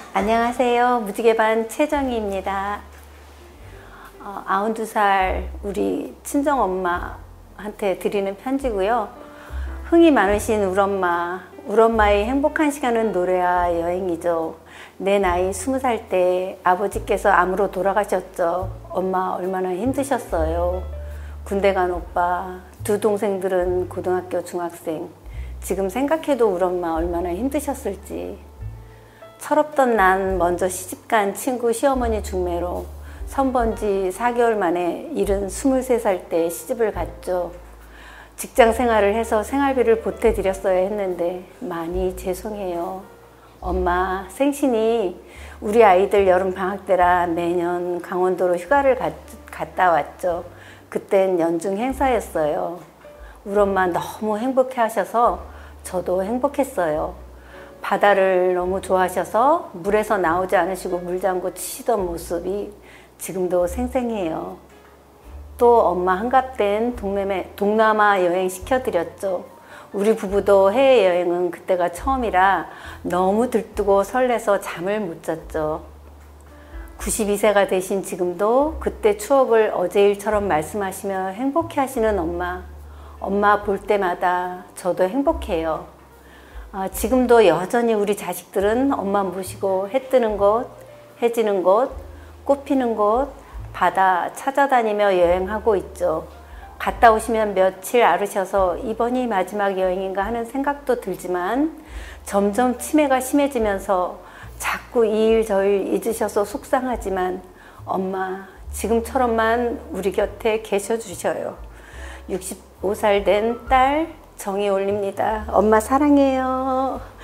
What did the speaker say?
안녕하세요. 무지개반 최정희입니다. 92살 우리 친정엄마한테 드리는 편지고요. 흥이 많으신 우엄마의 행복한 시간은 노래와 여행이죠. 내 나이 20살 때 아버지께서 암으로 돌아가셨죠. 엄마 얼마나 힘드셨어요. 군대 간 오빠, 두 동생들은 고등학교, 중학생. 지금 생각해도 우리 엄마 얼마나 힘드셨을지. 철없던 난 먼저 시집간 친구 시어머니 중매로 선본 지 4개월 만에 일은 23살 때 시집을 갔죠. 직장 생활을 해서 생활비를 보태드렸어야 했는데 많이 죄송해요. 엄마 생신이 우리 아이들 여름 방학 때라 매년 강원도로 휴가를 갔다 왔죠. 그땐 연중 행사였어요. 우리 엄마 너무 행복해 하셔서 저도 행복했어요. 바다를 너무 좋아하셔서 물에서 나오지 않으시고 물장구 치시던 모습이 지금도 생생해요. 또 엄마 한갑된 동남아 여행 시켜드렸죠. 우리 부부도 해외여행은 그때가 처음이라 너무 들뜨고 설레서 잠을 못 잤죠. 92세가 되신 지금도 그때 추억을 어제 일처럼 말씀하시며 행복해 하시는 엄마 볼 때마다 저도 행복해요. 지금도 여전히 우리 자식들은 엄마 모시고 해 뜨는 곳, 해 지는 곳, 꽃 피는 곳, 바다 찾아다니며 여행하고 있죠. 갔다 오시면 며칠 앓으셔서 이번이 마지막 여행인가 하는 생각도 들지만 점점 치매가 심해지면서 자꾸 이 일 저 일 잊으셔서 속상하지만 엄마 지금처럼만 우리 곁에 계셔 주셔요. 65살 된 딸 정희 올립니다. 엄마 사랑해요.